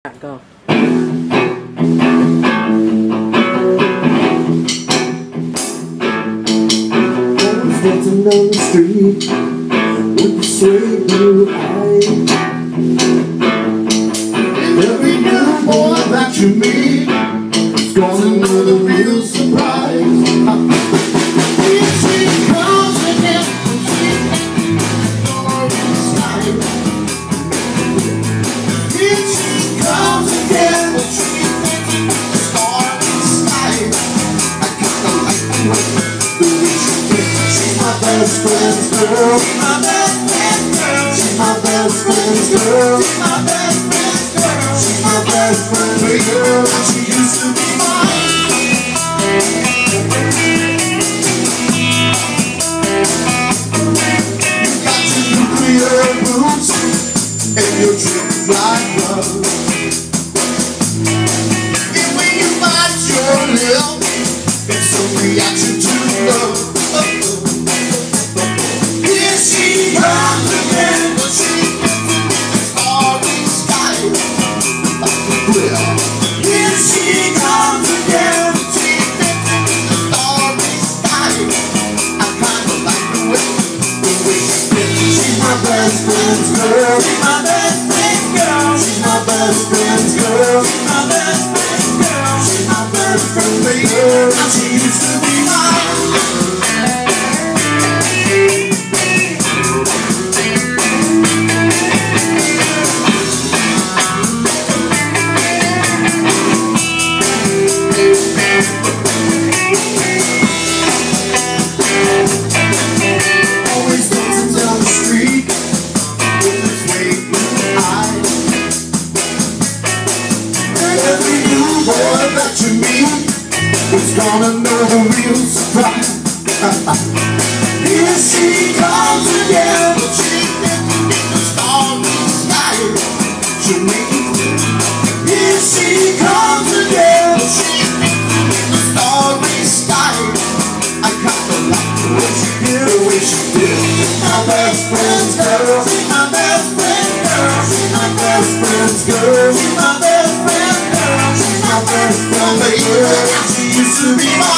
Go. Dancing down the street with the straight blue eyes. Every new boy that you meet is gonna know the real surprise. Here she comes again, she's gonna slide. Here she comes again, she's gonna slide. I kinda like the way she did. She's my best friend's girl. She's my best friend's girl. She's my best friend's girl. She's my best friend's girl. She's my best friend's girl. She used to be mine. You got your nuclear boots and your trip like love. And when you bite your lip, it's a reaction to love. Here she comes again, but she is always sky. Here she comes again, but she is always sky. I kinda like the way she did. She's my best friend's girl. She's my best friend's girl. She's my best friend's girl. She's my best friend's girl. She's my best friend's girl. And she used to be mine. Always dancing down the street with his straight blue eyes. Every new boy that you meet is gonna know the real surprise. Here she comes again, but she didn't get the starry sky. She means here she comes again, but she didn't get the starry sky. I kinda like the way she did, the way she did. She's my best friend's girl. She's my best friend's girl. She's my best friend's girl. She's my best friend's girl. She's my best friend's girl. She used to be my